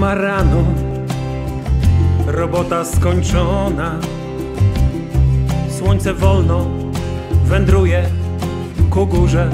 8 rano, robota skończona. Słońce wolno wędruje ku górze.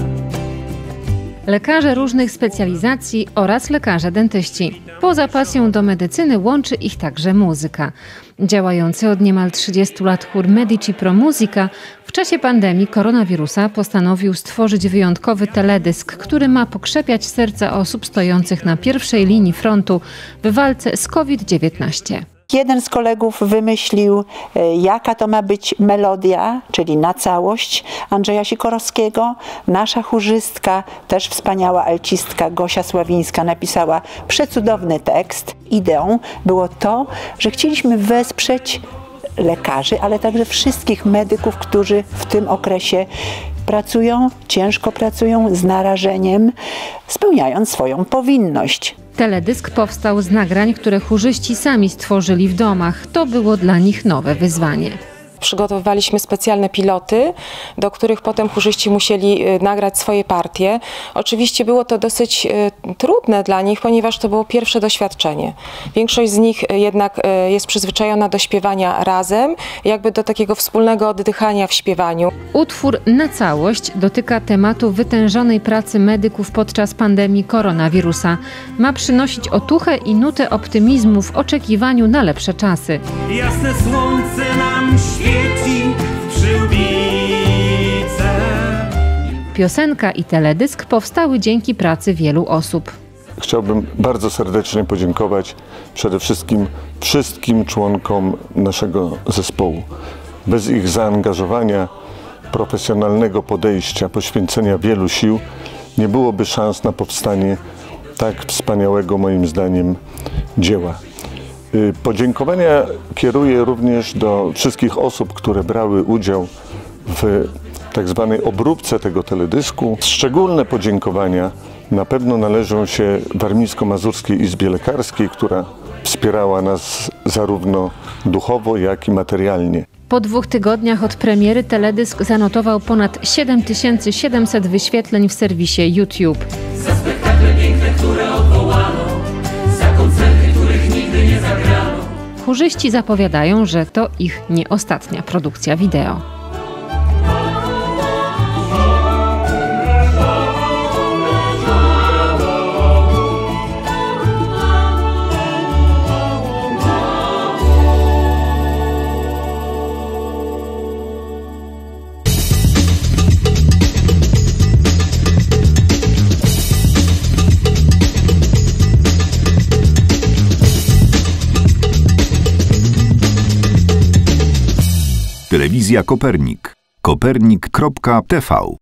Lekarze różnych specjalizacji oraz lekarze dentyści. Poza pasją do medycyny łączy ich także muzyka. Działający od niemal 30 lat chór Medici Pro Musica w czasie pandemii koronawirusa postanowił stworzyć wyjątkowy teledysk, który ma pokrzepiać serca osób stojących na pierwszej linii frontu w walce z COVID-19. Jeden z kolegów wymyślił, jaka to ma być melodia, czyli na całość Andrzeja Sikorowskiego. Nasza chórzystka, też wspaniała alcistka Gosia Sławińska napisała przecudowny tekst. Ideą było to, że chcieliśmy wesprzeć lekarzy, ale także wszystkich medyków, którzy w tym okresie pracują, ciężko pracują, z narażeniem, spełniając swoją powinność. Teledysk powstał z nagrań, które chórzyści sami stworzyli w domach. To było dla nich nowe wyzwanie. Przygotowywaliśmy specjalne piloty, do których potem chórzyści musieli nagrać swoje partie. Oczywiście było to dosyć trudne dla nich, ponieważ to było pierwsze doświadczenie. Większość z nich jednak jest przyzwyczajona do śpiewania razem, jakby do takiego wspólnego oddychania w śpiewaniu. Utwór Na całość dotyka tematu wytężonej pracy medyków podczas pandemii koronawirusa. Ma przynosić otuchę i nutę optymizmu w oczekiwaniu na lepsze czasy. Jasne słońce nam świeci w przyłbice. Piosenka i teledysk powstały dzięki pracy wielu osób. Chciałbym bardzo serdecznie podziękować przede wszystkim wszystkim członkom naszego zespołu. Bez ich zaangażowania, profesjonalnego podejścia, poświęcenia wielu sił nie byłoby szans na powstanie tak wspaniałego, moim zdaniem, dzieła. Podziękowania kieruję również do wszystkich osób, które brały udział w tak zwanej obróbce tego teledysku. Szczególne podziękowania na pewno należą się Warmińsko-Mazurskiej Izbie Lekarskiej, która wspierała nas zarówno duchowo, jak i materialnie. Po 2 tygodniach od premiery teledysk zanotował ponad 7700 wyświetleń w serwisie YouTube. Za spektakle piękne, które odwołano, za koncerty, których nigdy nie zagrano. Chórzyści zapowiadają, że to ich nie ostatnia produkcja wideo. Telewizja Kopernik. Kopernik.tv